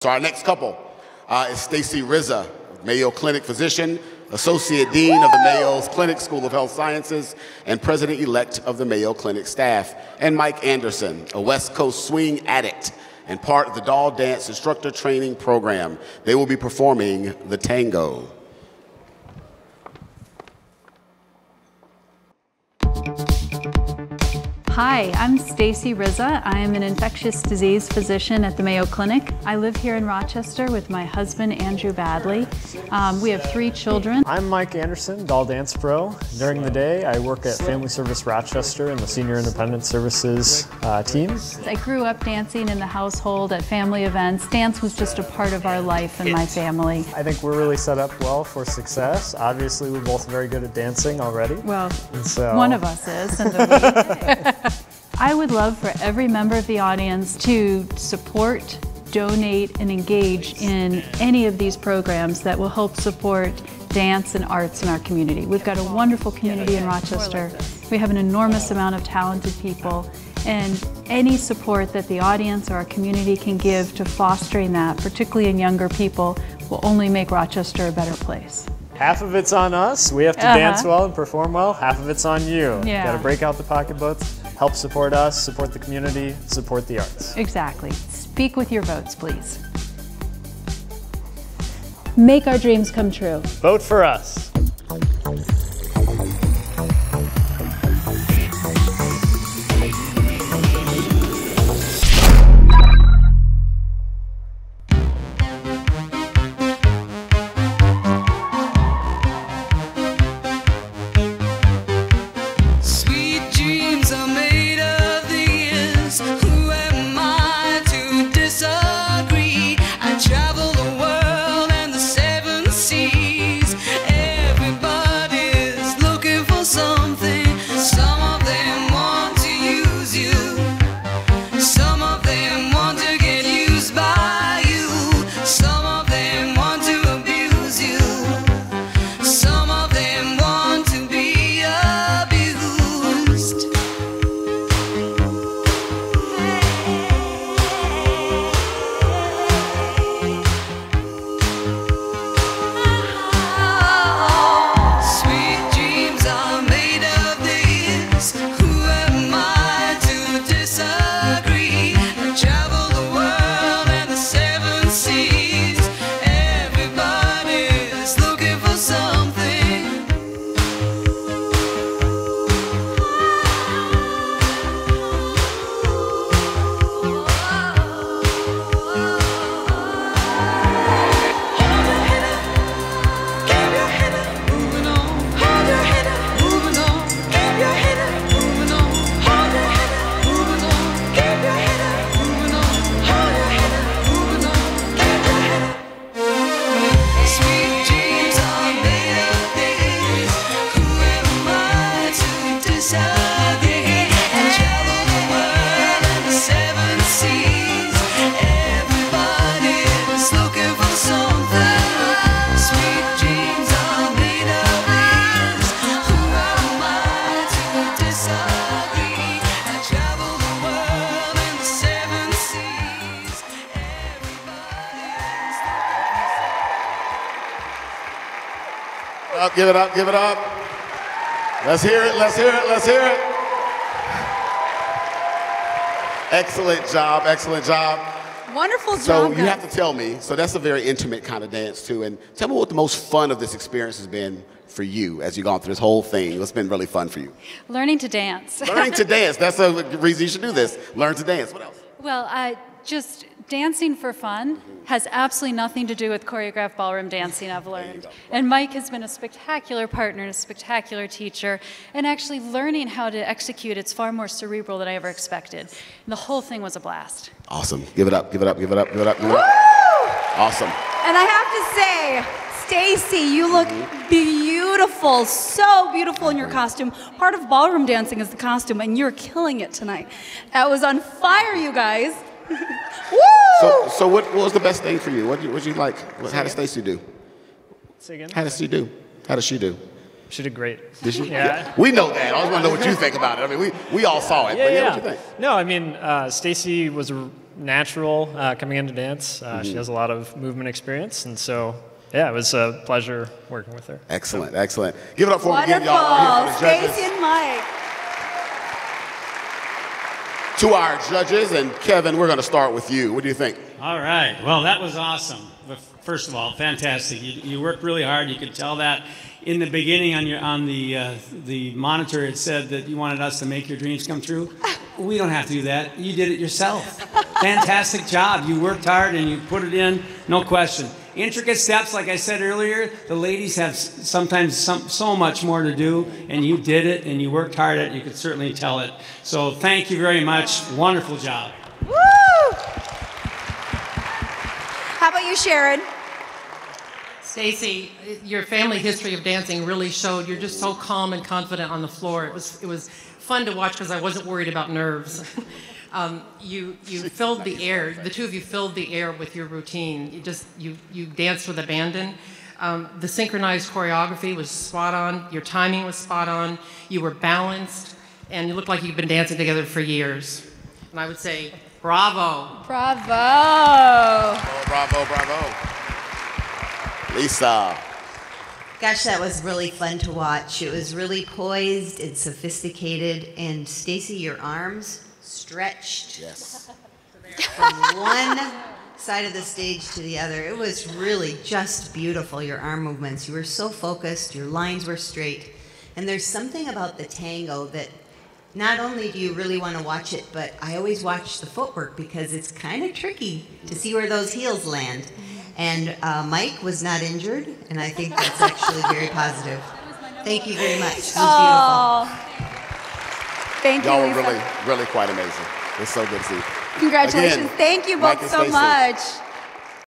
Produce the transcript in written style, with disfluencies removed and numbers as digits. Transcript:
So our next couple is Stacy Rizza, Mayo Clinic physician, Associate Dean of the Mayo's Clinic School of Health Sciences, and President-elect of the Mayo Clinic staff, and Mike Anderson, a West Coast swing addict and part of the Doll Dance Instructor Training Program. They will be performing the tango. Hi, I'm Stacy Rizza. I'm an infectious disease physician at the Mayo Clinic. I live here in Rochester with my husband, Andrew Badley. We have 3 children. I'm Mike Anderson, Doll Dance Pro. During the day, I work at Family Service Rochester in the Senior Independent Services team. I grew up dancing in the household at family events. Dance was just a part of our life and my family. I think we're really set up well for success. Obviously, we're both very good at dancing already. Well, one of us is. I would love for every member of the audience to support, donate, and engage in any of these programs that will help support dance and arts in our community. We've got a wonderful community in Rochester. We have an enormous amount of talented people, and any support that the audience or our community can give to fostering that, particularly in younger people, will only make Rochester a better place. Half of it's on us. We have to dance well and perform well. Half of it's on you. Yeah. Got to break out the pocketbooks, help support us, support the community, support the arts. Exactly. Speak with your votes, please. Make our dreams come true. Vote for us. Give it up, give it up. Let's hear it, let's hear it, let's hear it. Excellent job, excellent job. Wonderful job. So you have to tell me, so that's a very intimate kind of dance too, and tell me what the most fun of this experience has been for you as you've gone through this whole thing. What's been really fun for you? Learning to dance. Learning to dance, that's a reason you should do this. Learn to dance, what else? Well, just dancing for fun has absolutely nothing to do with choreographed ballroom dancing, I've learned. And Mike has been a spectacular partner and a spectacular teacher. And actually learning how to execute, it's far more cerebral than I ever expected. And the whole thing was a blast. Awesome. Give it up, give it up, give it up, give it up, give it up. Awesome. And I have to say, Stacy, you look beautiful, so beautiful in your costume. Part of ballroom dancing is the costume, and you're killing it tonight. That was on fire, you guys. Woo! So what was the best thing for you? What did you like? How did Stacy do? Say again? How did she do? How did she do? She did great. Did she? Yeah. We know that. I just want to know what you think about it. I mean, we all saw it. Yeah, but yeah. What you think? No, I mean, Stacy was natural coming into dance. She has a lot of movement experience, and so yeah, it was a pleasure working with her. Excellent, excellent. Give it up for them again, y'all. Wonderful. Stacy and Mike. To our judges, and Kevin, we're going to start with you. What do you think? All right. Well, that was awesome. First of all, fantastic. You worked really hard. You could tell that in the beginning on the monitor. It said that you wanted us to make your dreams come true. We don't have to do that. You did it yourself. Fantastic job. You worked hard and you put it in. No question. Intricate steps, like I said earlier, the ladies have sometimes so much more to do, and you did it, and you worked hard at it. You could certainly tell it. So thank you very much. Wonderful job. Woo! How about you, Sharon? Stacy, your family history of dancing really showed. You're just so calm and confident on the floor. It was fun to watch because I wasn't worried about nerves. You filled the air. The two of you filled the air with your routine. You danced with abandon. The synchronized choreography was spot on. Your timing was spot on. You were balanced, and you looked like you've been dancing together for years. And I would say, bravo. Bravo. Oh, bravo, bravo. Lisa. Gosh, that was really fun to watch. It was really poised and sophisticated. And Stacy, your arms stretched from one side of the stage to the other. It was really just beautiful, your arm movements. You were so focused, your lines were straight. And there's something about the tango that not only do you really want to watch it, but I always watch the footwork because it's kind of tricky to see where those heels land. And Mike was not injured, and I think that's actually very positive. Thank you very much. It was beautiful. Thank you, Y'all Lisa. were really quite amazing. It's so good to see you. Congratulations. Again, Thank you Mike both and so Stacey. much.